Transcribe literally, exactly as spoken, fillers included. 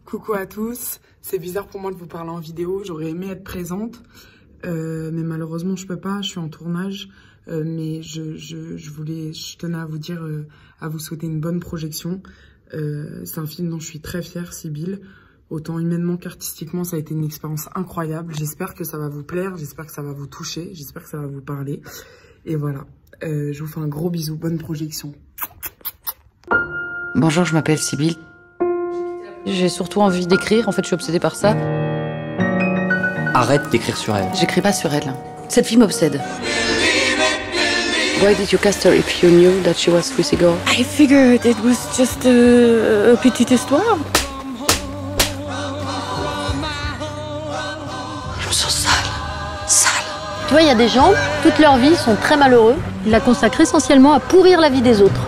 Coucou à tous, c'est bizarre pour moi de vous parler en vidéo, j'aurais aimé être présente, euh, mais malheureusement je peux pas, je suis en tournage, euh, mais je, je, je voulais, je tenais à vous dire, euh, à vous souhaiter une bonne projection. Euh, c'est un film dont je suis très fière, Sybille, autant humainement qu'artistiquement, ça a été une expérience incroyable. J'espère que ça va vous plaire, j'espère que ça va vous toucher, j'espère que ça va vous parler, et voilà, euh, je vous fais un gros bisou, bonne projection. Bonjour, je m'appelle Sybille. J'ai surtout envie d'écrire, en fait je suis obsédée par ça. Arrête d'écrire sur elle. J'écris pas sur elle. Cette fille m'obsède. Why did you cast her if you knew that she was Lucy Gore? I figured it was just a, a petite histoire. Je me sens sale. Sale. Tu vois, il y a des gens, toute leur vie, sont très malheureux. Ils la consacrent essentiellement à pourrir la vie des autres.